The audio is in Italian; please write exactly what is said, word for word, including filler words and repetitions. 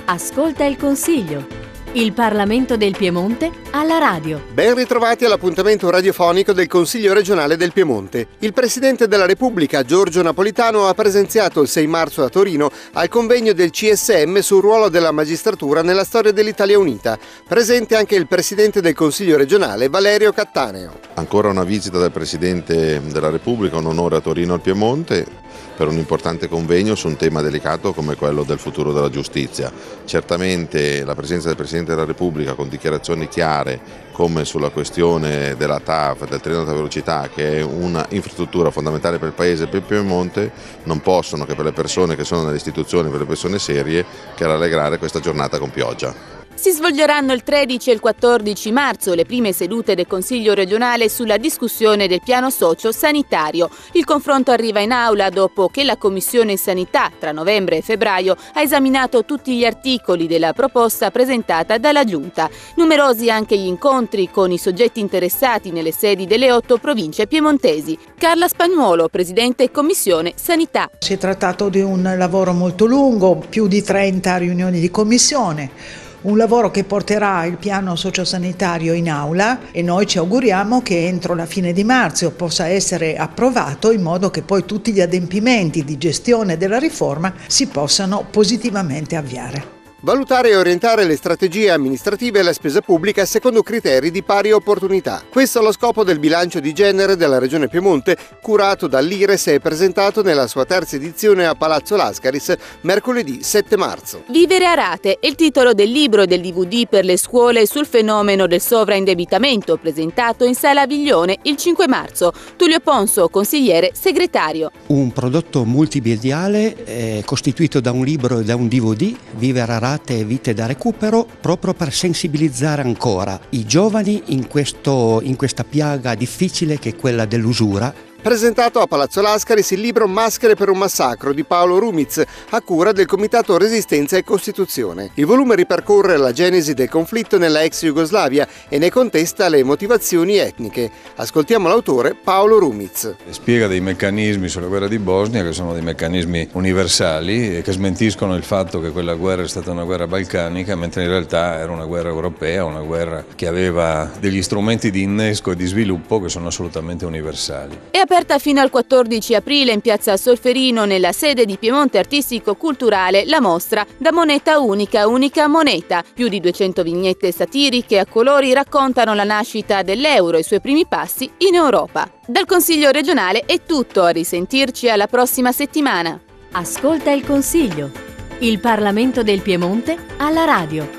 Ascolta il Consiglio. Il Parlamento del Piemonte alla radio. Ben ritrovati all'appuntamento radiofonico del Consiglio regionale del Piemonte. Il Presidente della Repubblica, Giorgio Napolitano, ha presenziato il sei marzo a Torino al convegno del C S M sul ruolo della magistratura nella storia dell'Italia Unita. Presente anche il Presidente del Consiglio regionale, Valerio Cattaneo. Ancora una visita del Presidente della Repubblica, un onore a Torino al Piemonte, per un importante convegno su un tema delicato come quello del futuro della giustizia. Certamente la presenza del Presidente della Repubblica con dichiarazioni chiare come sulla questione della T A V, del treno ad alta velocità, che è una infrastruttura fondamentale per il Paese e per il Piemonte, non possono che per le persone che sono nelle istituzioni, per le persone serie, che rallegrare questa giornata con pioggia. Si svolgeranno il tredici e il quattordici marzo le prime sedute del Consiglio regionale sulla discussione del piano socio-sanitario. Il confronto arriva in aula dopo che la Commissione Sanità, tra novembre e febbraio, ha esaminato tutti gli articoli della proposta presentata dalla Giunta. Numerosi anche gli incontri con i soggetti interessati nelle sedi delle otto province piemontesi. Carla Spagnuolo, Presidente Commissione Sanità. Si è trattato di un lavoro molto lungo, più di trenta riunioni di commissione. Un lavoro che porterà il piano sociosanitario in aula e noi ci auguriamo che entro la fine di marzo possa essere approvato in modo che poi tutti gli adempimenti di gestione della riforma si possano positivamente avviare. Valutare e orientare le strategie amministrative e la spesa pubblica secondo criteri di pari opportunità. Questo è lo scopo del bilancio di genere della Regione Piemonte, curato dall'I R E S e presentato nella sua terza edizione a Palazzo Lascaris mercoledì sette marzo. Vivere a rate è il titolo del libro e del D V D per le scuole sul fenomeno del sovraindebitamento, presentato in Sala Aviglione il cinque marzo. Tullio Ponso, consigliere segretario. Un prodotto multimediale eh, costituito da un libro e da un D V D, Vivere a rate e vite da recupero, proprio per sensibilizzare ancora i giovani in, questo, in questa piaga difficile che è quella dell'usura. Presentato a Palazzo Lascaris il libro Maschere per un massacro di Paolo Rumiz, a cura del Comitato Resistenza e Costituzione. Il volume ripercorre la genesi del conflitto nella ex Jugoslavia e ne contesta le motivazioni etniche. Ascoltiamo l'autore Paolo Rumiz. Spiega dei meccanismi sulla guerra di Bosnia che sono dei meccanismi universali e che smentiscono il fatto che quella guerra è stata una guerra balcanica, mentre in realtà era una guerra europea, una guerra che aveva degli strumenti di innesco e di sviluppo che sono assolutamente universali. È aperta fino al quattordici aprile in piazza Solferino, nella sede di Piemonte Artistico Culturale, la mostra Da moneta unica, unica moneta. Più di duecento vignette satiriche a colori raccontano la nascita dell'euro e i suoi primi passi in Europa. Dal Consiglio regionale è tutto, a risentirci alla prossima settimana. Ascolta il Consiglio. Il Parlamento del Piemonte alla radio.